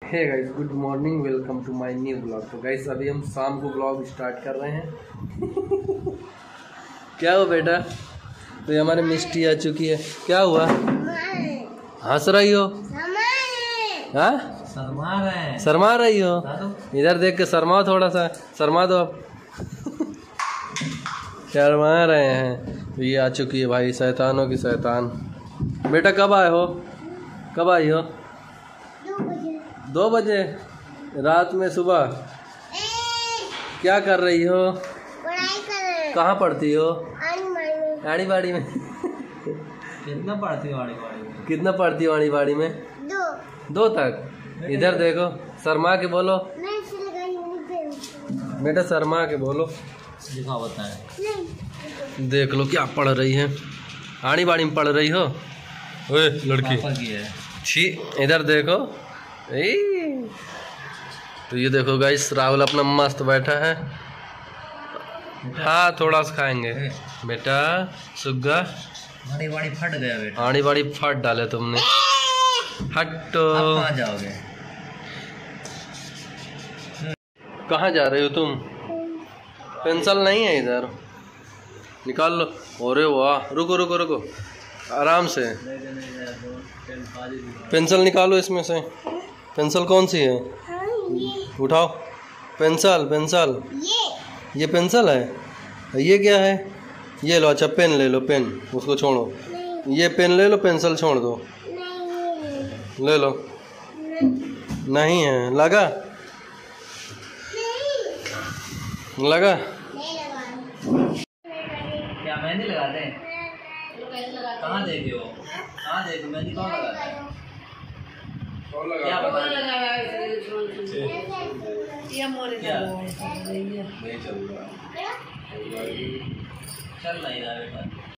Hey guys, good morning, welcome to my new blog. तो guys अभी हम शाम को ब्लॉग स्टार्ट कर रहे हैं। क्या हुआ बेटा? तो ये हमारी मिष्टी आ चुकी है। क्या हुआ? हंस रही हो? हाँ, शर्मा रही हो? इधर देख के शर्माओ, थोड़ा सा शर्मा दो आप। शर्मा रहे हैं। तो ये आ चुकी है भाई, शैतानों की शैतान। बेटा कब आए हो? कब आई हो? 2 बजे रात में? सुबह क्या कर रही हो? पढ़ाई कर रहे हैं। कहाँ पढ़ती हो? आड़ी बाड़ी में। कितना पढ़ती हो आड़ी बाड़ी में? कितना पढ़ती हो आड़ी बाड़ी में? 2 तक। इधर देखो, शर्मा के बोलो बेटा, शर्मा के बोलो। दिखाओ, बताएं। देख लो क्या पढ़ रही है। आड़ी बाड़ी में पढ़ रही हो? ओए लड़की की है। छी, इधर देखो। तो ये देखो गाइस, राहुल अपना मस्त बैठा है। हाँ, थोड़ा सा खाएंगे बेटा। सुग्गा आड़ी बाड़ी फट गया बेटा। आड़ी बाड़ी फट डाले तुमने। हटो। कहाँ जाओगे? कहाँ जा रहे हो तुम? पेंसिल नहीं है इधर, निकाल लो। अरे वाह, रुको रुको रुको, आराम से। पेंसिल निकालो इसमें से। पेंसिल कौन सी है? उठाओ पेंसिल। पेंसिल ये पेंसिल है? ये क्या है? ये लो। अच्छा पेन ले लो, पेन उसको छोड़ो। ये पेन ले लो, पेंसिल छोड़ दो। ले लो। नहीं है, लगा लगा। क्या मेहंदी लगाते हैं? कहाँ देखे हो? कहाँ देखे मेहंदी? कौन लगाता है? क्या बता चल नहीं रहा बेटा।